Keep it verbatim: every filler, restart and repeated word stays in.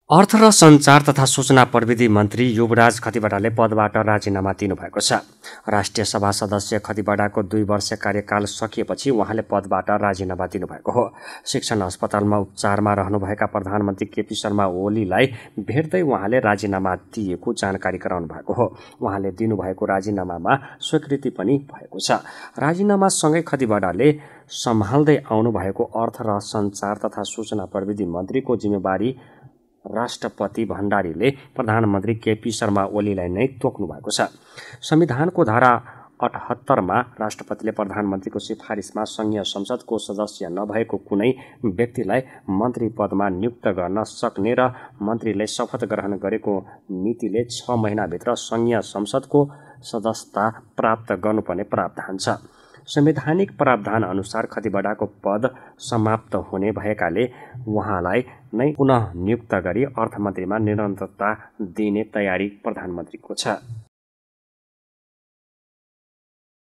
अर्थ र सञ्चार तथा सूचना प्रविधि मन्त्री युवराज खतिवड़ाले पदबाट राजीनामा दिनुभएको छ। राष्ट्रिय सभा सदस्य खतिवड़ाको दुई वर्ष कार्यकाल सकिएपछि उहाँले पदबाट राजीनामा दिनुभएको हो। शिक्षण अस्पतालमा उपचारमा रहनुभएका प्रधानमन्त्री केपी शर्मा ओलीलाई भेट्दै उहाँले राजीनामा दिएको जानकारी गराउनु भएको हो। उहाँले दिनुभएको राजीनामामा स्वीकृति पनि भएको छ। राजीनामासँगै खतिवड़ाले सम्हाल्दै आउनुभएको अर्थ र सञ्चार तथा सूचना प्रविधि मन्त्रीको जिम्मेवारी राष्ट्रपति भण्डारीले प्रधानमन्त्री केपी शर्मा ओलीलाई नै तोक्नु भएको छ। संविधानको धारा अठहत्तरमा राष्ट्रपतिले प्रधानमन्त्रीको सिफारिसमा संघीय संसदको सदस्य नभएको कुनै व्यक्तिलाई मन्त्री पदमा नियुक्त गर्न सक्ने र मन्त्रीले शपथ ग्रहण गरेको मितिले छ महिनाभित्र संघीय संसदको सदस्यता प्राप्त गर्नुपर्ने प्रावधान छ। संवैधानिक प्रावधान अनुसार खतिवड़ाको पद समाप्त हुने भएकाले उहाँलाई नै पुनः नियुक्त गरी अर्थमन्त्रीमा निरन्तरता दिने तयारी प्रधानमन्त्रीको छ।